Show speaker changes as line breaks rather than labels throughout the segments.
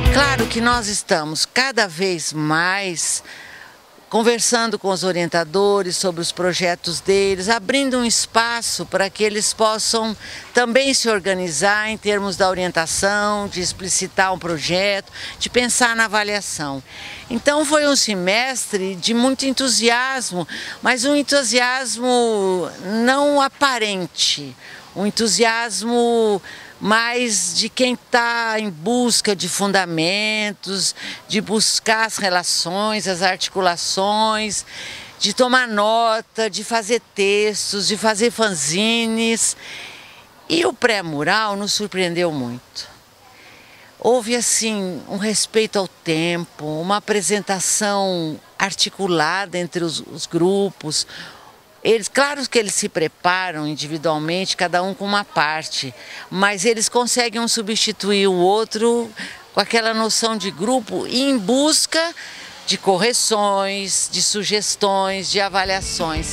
Claro que nós estamos cada vez mais conversando com os orientadores sobre os projetos deles, abrindo um espaço para que eles possam também se organizar em termos da orientação, de explicitar um projeto, de pensar na avaliação. Então foi um semestre de muito entusiasmo, mas um entusiasmo não aparente, um entusiasmo mais de quem está em busca de fundamentos, de buscar as relações, as articulações, de tomar nota, de fazer textos, de fazer fanzines. E o pré-mural nos surpreendeu muito. Houve, assim, um respeito ao tempo, uma apresentação articulada entre os grupos. Claro que eles se preparam individualmente, cada um com uma parte, mas eles conseguem um substituir o outro com aquela noção de grupo e em busca de correções, de sugestões, de avaliações.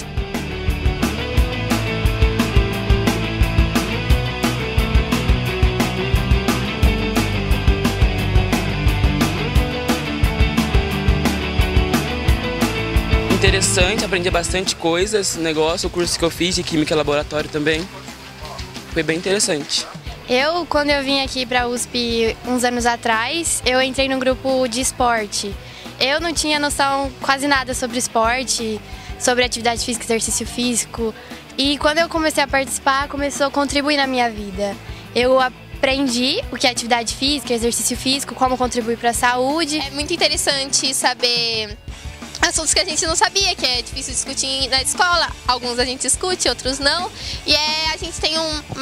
Interessante, aprendi bastante coisas no negócio, o curso que eu fiz de Química e Laboratório também, foi bem interessante.
Quando eu vim aqui para a USP uns anos atrás, eu entrei num grupo de esporte. Eu não tinha noção quase nada sobre esporte, sobre atividade física, exercício físico, e quando eu comecei a participar, começou a contribuir na minha vida. Eu aprendi o que é atividade física, exercício físico, como contribuir para a saúde.
É muito interessante saber assuntos que a gente não sabia, que é difícil discutir na escola. Alguns a gente discute, outros não. E a gente tem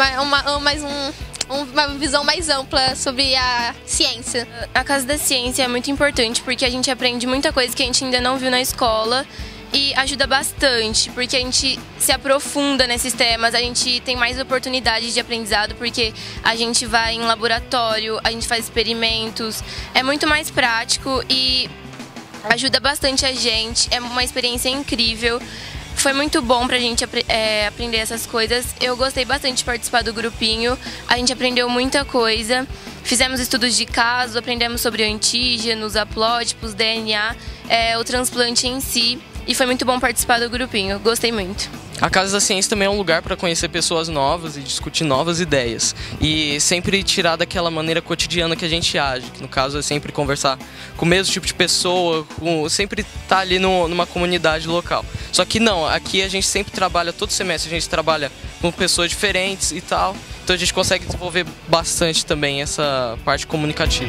uma visão mais ampla sobre a ciência.
A Casa da Ciência é muito importante porque a gente aprende muita coisa que a gente ainda não viu na escola e ajuda bastante, porque a gente se aprofunda nesses temas, a gente tem mais oportunidades de aprendizado porque a gente vai em laboratório, a gente faz experimentos, é muito mais prático e ajuda bastante a gente, é uma experiência incrível. Foi muito bom pra gente aprender essas coisas. Eu gostei bastante de participar do grupinho, a gente aprendeu muita coisa. Fizemos estudos de caso, aprendemos sobre antígenos, haplótipos, DNA, o transplante em si. E foi muito bom participar do grupinho, gostei muito.
A Casa da Ciência também é um lugar para conhecer pessoas novas e discutir novas ideias. E sempre tirar daquela maneira cotidiana que a gente age, que no caso é sempre conversar com o mesmo tipo de pessoa, sempre estar ali numa comunidade local. Só que não, aqui a gente sempre trabalha, todo semestre a gente trabalha com pessoas diferentes e tal. Então a gente consegue desenvolver bastante também essa parte comunicativa.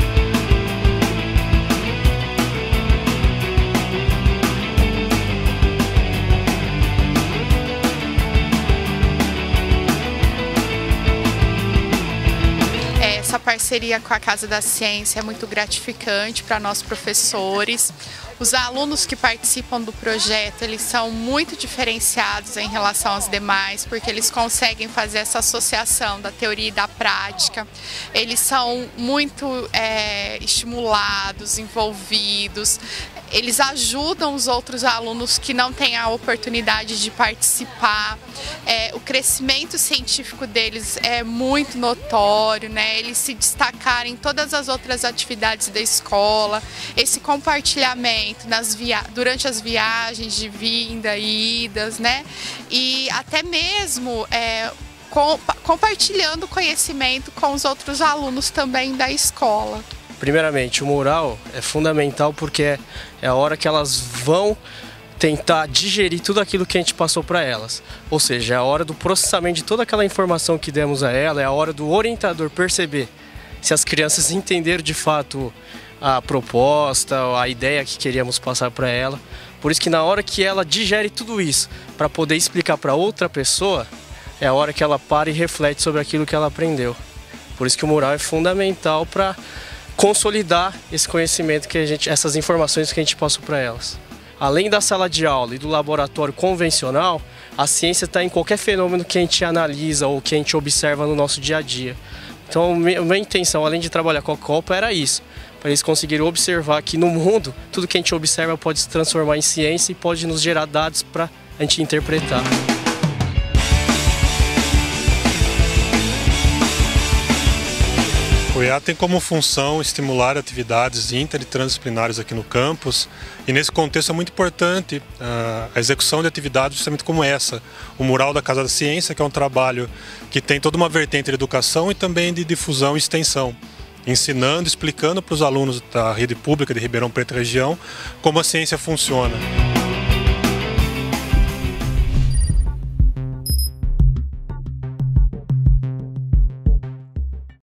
Essa parceria com a Casa da Ciência é muito gratificante para nós professores. Os alunos que participam do projeto, eles são muito diferenciados em relação aos demais, porque eles conseguem fazer essa associação da teoria e da prática. Eles são muito estimulados, envolvidos. Eles ajudam os outros alunos que não têm a oportunidade de participar. O crescimento científico deles é muito notório, né? Eles se destacaram em todas as outras atividades da escola. Esse compartilhamento durante as viagens de vinda e idas, né? E até mesmo compartilhando conhecimento com os outros alunos também da escola.
Primeiramente, o mural é fundamental porque é a hora que elas vão tentar digerir tudo aquilo que a gente passou para elas. Ou seja, é a hora do processamento de toda aquela informação que demos a ela, é a hora do orientador perceber se as crianças entenderam de fato a proposta, a ideia que queríamos passar para ela. Por isso que na hora que ela digere tudo isso para poder explicar para outra pessoa, é a hora que ela para e reflete sobre aquilo que ela aprendeu. Por isso que o mural é fundamental para consolidar esse conhecimento essas informações que a gente passou para elas. Além da sala de aula e do laboratório convencional, a ciência está em qualquer fenômeno que a gente analisa ou que a gente observa no nosso dia a dia. Então, minha intenção, além de trabalhar com a Copa, era isso. Para eles conseguirem observar que no mundo, tudo que a gente observa pode se transformar em ciência e pode nos gerar dados para a gente interpretar.
O O EA tem como função estimular atividades inter e transdisciplinares aqui no campus, e nesse contexto é muito importante a execução de atividades justamente como essa, o Mural da Casa da Ciência, que é um trabalho que tem toda uma vertente de educação e também de difusão e extensão, ensinando, explicando para os alunos da rede pública de Ribeirão Preto e região como a ciência funciona.